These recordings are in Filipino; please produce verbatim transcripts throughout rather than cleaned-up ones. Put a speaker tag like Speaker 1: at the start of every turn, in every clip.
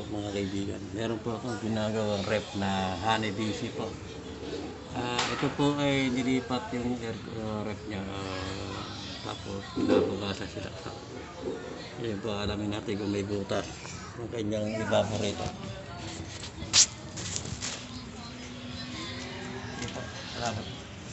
Speaker 1: po mga kaibigan. Meron po akong ginagawang rep na honey D C po. Ah, ito po ay nilipat yung air uh, rep niya. Uh, tapos pinapagasa sila. Yan po, alamin natin kung may butas yung kanyang evaporator. Ito, salamat.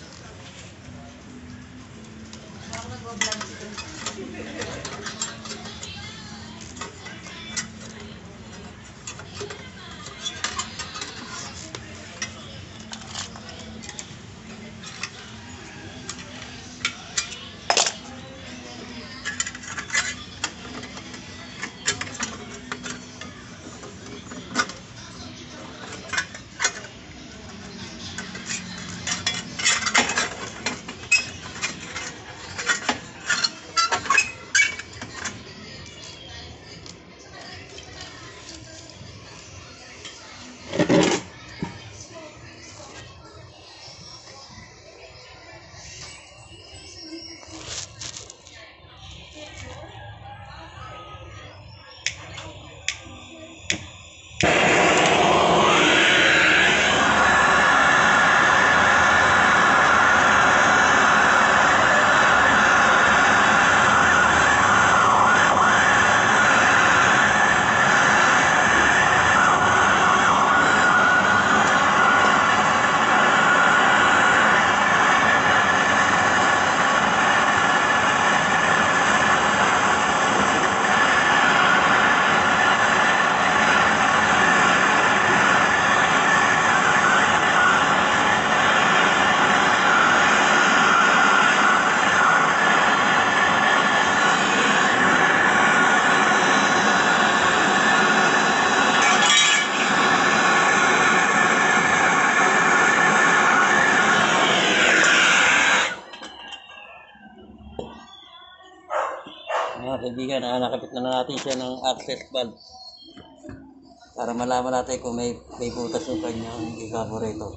Speaker 1: Mga kaibigan, ah, nakapit na natin siya ng access valve para malaman natin kung may, may butas yung kanyang evaporator.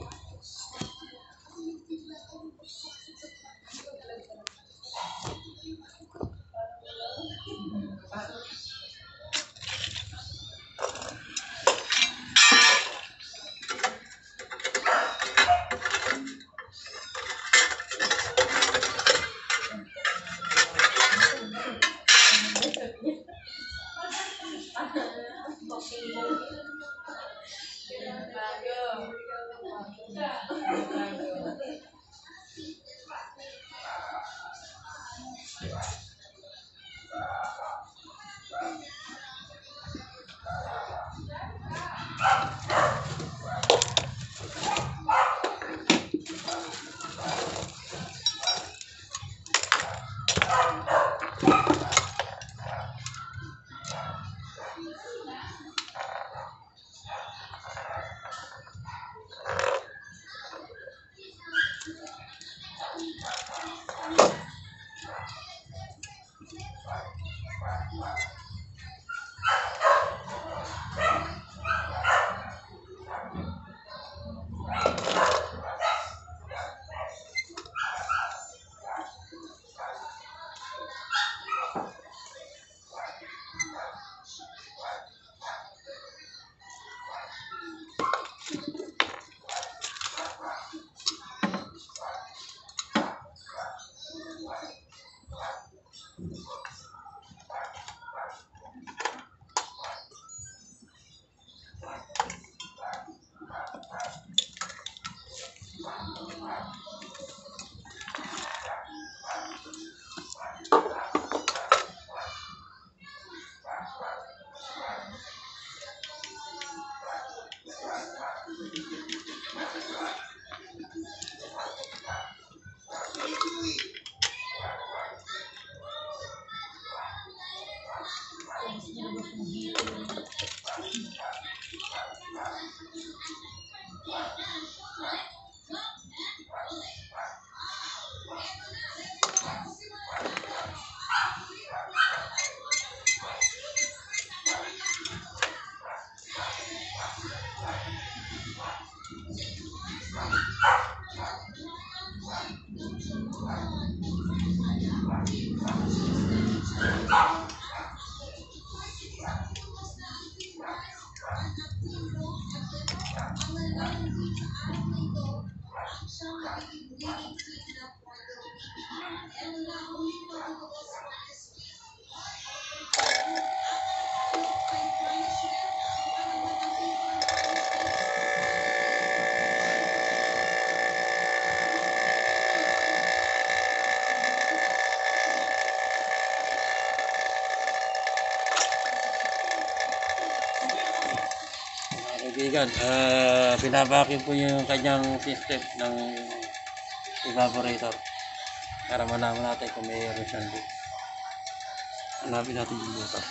Speaker 1: Kaibigan, uh, binabakin po yung kanyang system ng evaporator para malaman natin kung mayroon siyang leak. Hanapin natin yung butas.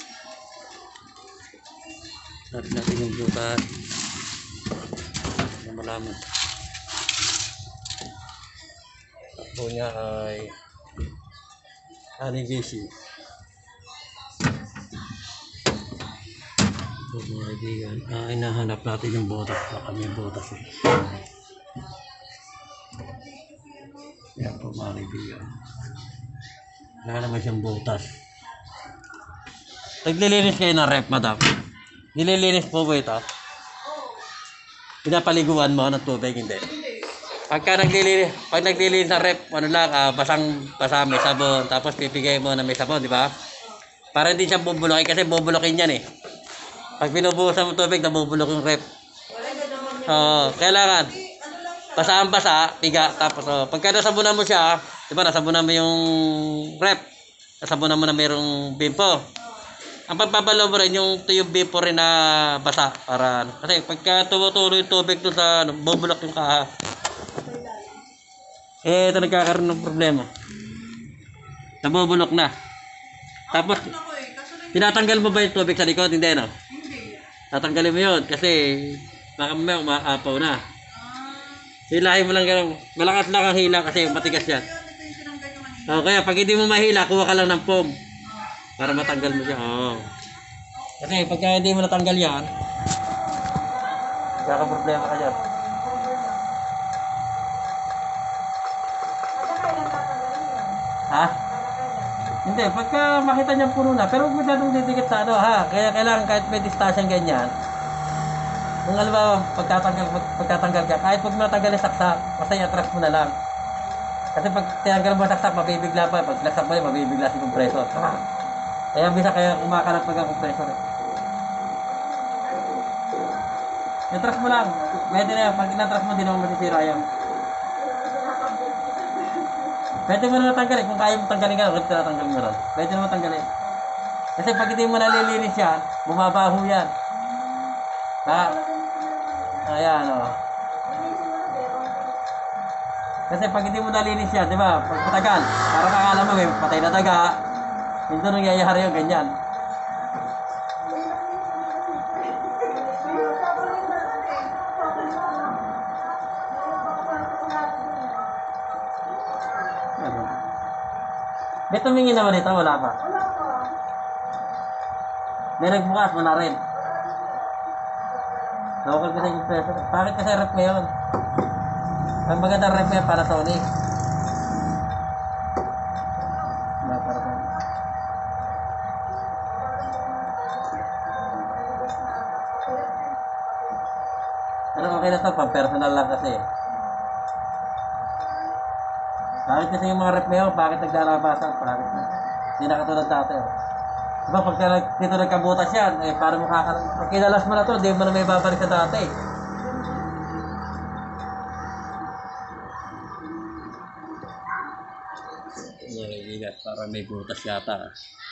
Speaker 1: Hanapin natin yung butas na malaman. Takbo niya ay honey D C. So, mga kaibigan, uh, hinahanap natin yung butas. Baka may butas eh. Yan po mga kaibigan. Wala naman siyang butas. Naglilinis kayo ng rep, madam? Nililinis po ba ito? Pinapaliguan mo ng tubig, hindi? Pagka naglilinis, pag naglilinis ng rep, ano lang, uh, basang basa, may sabon, tapos pipigay mo na may sabon, di ba? Para hindi siya bubulokin kasi bubulokin yan eh. Pag binubuhusan mo tubig, nabubulok yung rep. Oo, kailangan. Basa ang basa, piga. Tapos, oh, pagka nasabunan mo siya, di ba, nasabunan mo yung rep. Nasabunan mo na mayroong bimpo. Ang pagpapalo mo rin, yung, yung bimpo rin na basa. Para, kasi pagka tumutulo yung tubig doon sa, ano, bubulok yung kaha. Eh, ito nagkakaroon ng problema. Nabubulok na. Tapos, tinatanggal mo ba yung tubig sa likod? Hindi, no? Tatanggalin mo yun kasi baka may umaapaw na. Hilahin mo lang gano'n. Malakas lang ang hila kasi matigas yan. O, kaya pag hindi mo mahila, kuha ka lang ng foam para matanggal mo siya. Oo. Kasi pagka hindi mo natanggal yan, kaka-problema ka dyan. Ha? Hindi, pagka makita niya puno na, pero huwag masyadong didikit sa ano ha. Kaya kailangan kahit may distansya ganyan. Kung alam ba, pagkatanggal, pag, pagkatanggal ka, kahit huwag mo natanggal yung saksak, basta i-attract mo na lang. Kasi pag tinanggal mo saksak, mabibigla pa. Pag laksak mo yun, mabibigla si compressor. Kaya bisa kaya kumakanap pag ang compressor. I-attract mo lang. Pwede na yan. Pag in-attract mo, di naman masisira yan. Pwede mo na natanggalin. Kung kaya mo tanggalin ka, kung tinatanggal mo rin. Pwede naman tanggalin. Kasi pag hindi mo nalilinis yan, bumabaho yan. Ha? Ayan, o. Oh. Kasi pag hindi mo nalinis yan, di ba? Pag matagal, parang akala mo may patay na daga. Hindi nung yayahari yung ganyan. May tumingin naman ito, wala pa. May nagbukas mo na rin. Local kasi yung compressor. Bakit kasi rep ngayon? Ang magandang rep ngayon para Sony. Wala para Sony. Pero okay na ito, pang personal lang kasi. Bakit kasi yung mga rep ngayon, bakit naglalabasan? Bakit na? Hindi na katulad dati. Oh. Diba pag dito nagkabutas yan, eh parang makakaroon. Pag kinalas mo na ito, hindi mo na may babalik sa dati. Naliligat para may butas yata.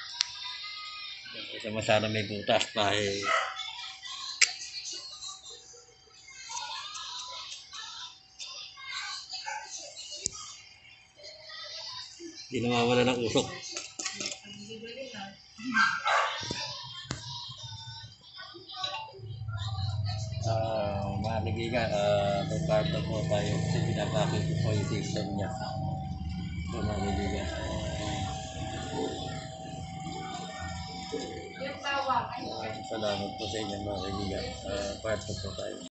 Speaker 1: Kasi masyado may butas pa eh. Hindi na mawala ng usok. Uh, mga kaibigan, uh, pagparto po tayo kasi pinapakit ko po yung system niya. So mga kaibigan, uh, salamat po sa inyo mga kaibigan. Uh, parto po tayo.